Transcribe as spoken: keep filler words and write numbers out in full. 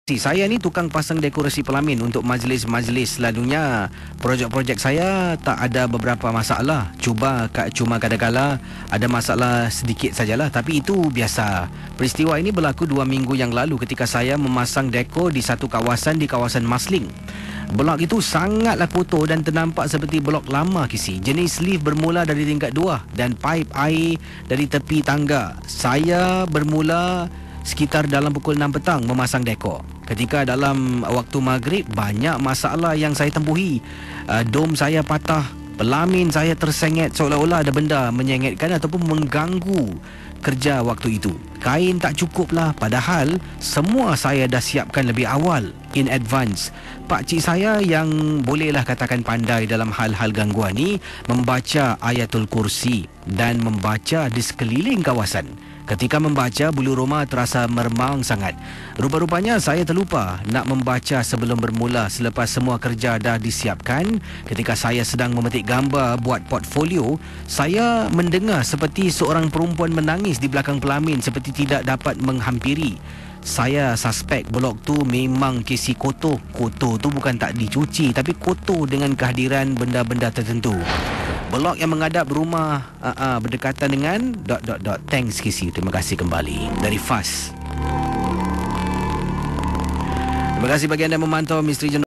Saya ni tukang pasang dekorasi pelamin untuk majlis-majlis. Selalunya projek-projek saya tak ada beberapa masalah. Cuba cuma kadang-kala ada masalah sedikit sajalah, tapi itu biasa. Peristiwa ini berlaku dua minggu yang lalu ketika saya memasang dekor di satu kawasan di kawasan Masling. Blok itu sangatlah kotor dan ternampak seperti blok lama kisi. Jenis lift bermula dari tingkat dua dan paip air dari tepi tangga. Saya bermula sekitar dalam pukul enam petang memasang dekor. Ketika dalam waktu maghrib, banyak masalah yang saya tempuhi. Uh, dom saya patah, pelamin saya tersengit seolah-olah ada benda menyengetkan ataupun mengganggu kerja waktu itu. Kain tak cukup lah, padahal semua saya dah siapkan lebih awal, in advance. Pakcik saya yang bolehlah katakan pandai dalam hal-hal gangguan ni membaca Ayatul Kursi dan membaca di sekeliling kawasan. Ketika membaca, bulu roma terasa meremang sangat. Rupa-rupanya saya terlupa nak membaca sebelum bermula selepas semua kerja dah disiapkan. Ketika saya sedang memetik gambar buat portfolio, saya mendengar seperti seorang perempuan menangis di belakang pelamin seperti tidak dapat menghampiri. Saya suspek blok tu memang kesi kotor. Kotor tu bukan tak dicuci, tapi kotor dengan kehadiran benda-benda tertentu. Blok yang menghadap rumah uh, uh, berdekatan dengan dot dot dot. Thanks kisi. Terima kasih kembali dari Fas. Terima kasih bagi anda memantau Misteri Jenis.